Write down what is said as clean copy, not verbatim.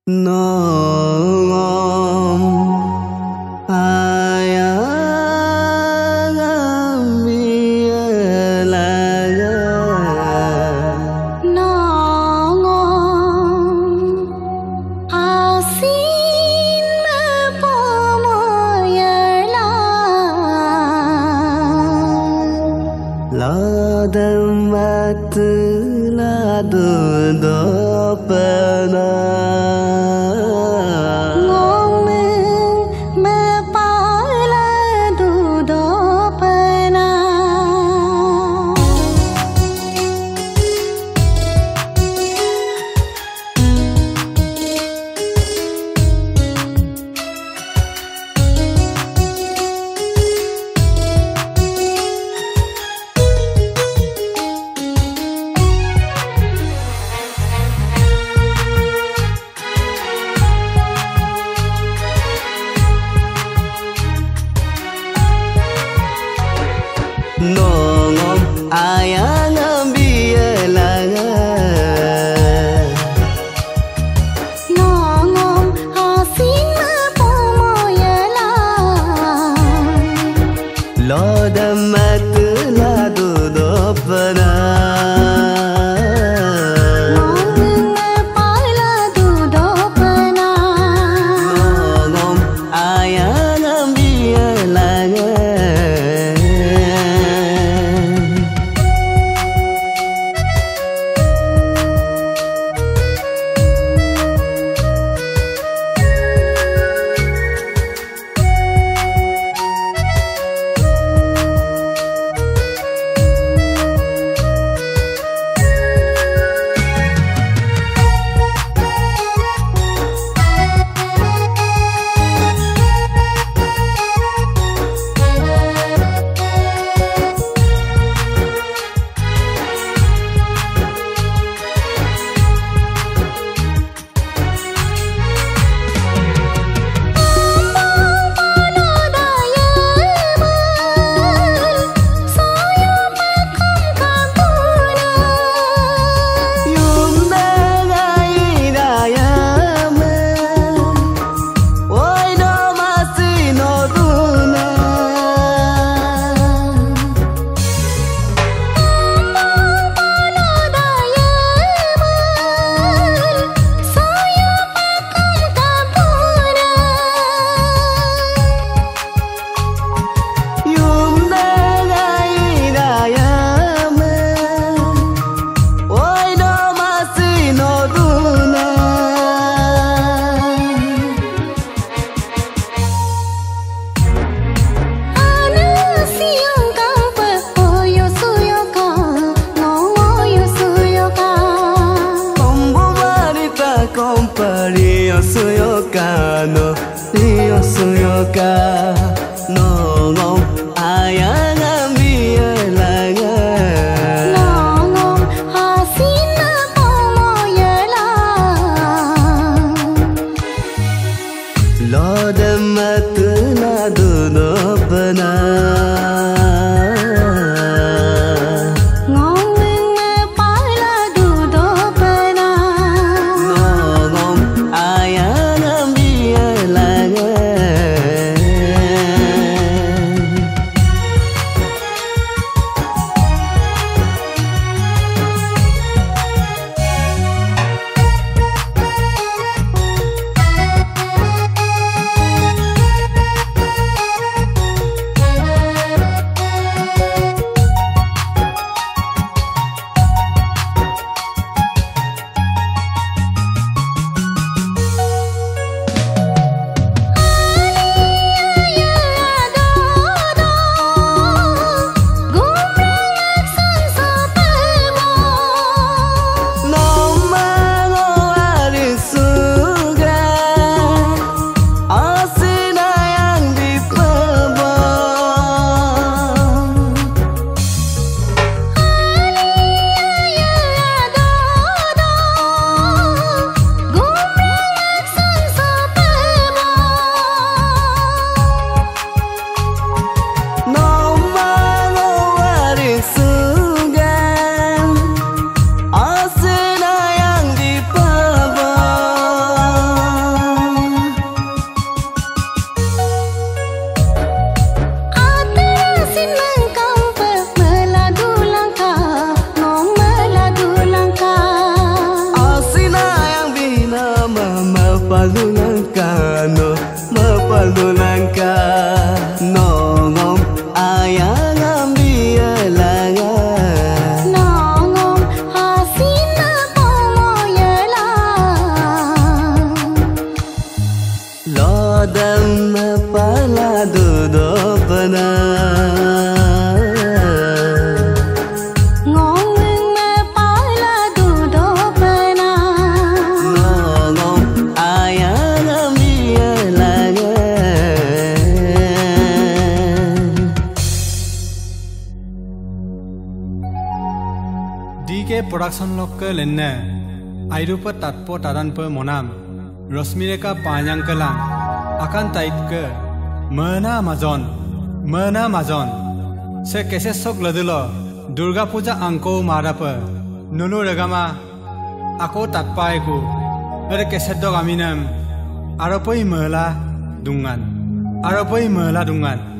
Nongom ayang bielaga Nongom asin mepomoyala Ladam matu ladu dopana Nongom ayang bielaga Nongom asin mepomoyala Lodam matu ladu dopana Nongom mepala dudopana Nongom ayang bielaga Rio suyoka no Rio suyoka Nongom ayang bielaga Nongom asin mepomoyala Lodam matu ladu dopana Odam pala dudopana DK Production Local lenne Airupa Tatpo Tadanpa Monam Rosmireka Panyangkalang akan tait ke Mena Mazon se kese sok ladulo Durga Puja angko marapa nunu regama ako tatpai ku ere kese dog aminam aropoi mela dungan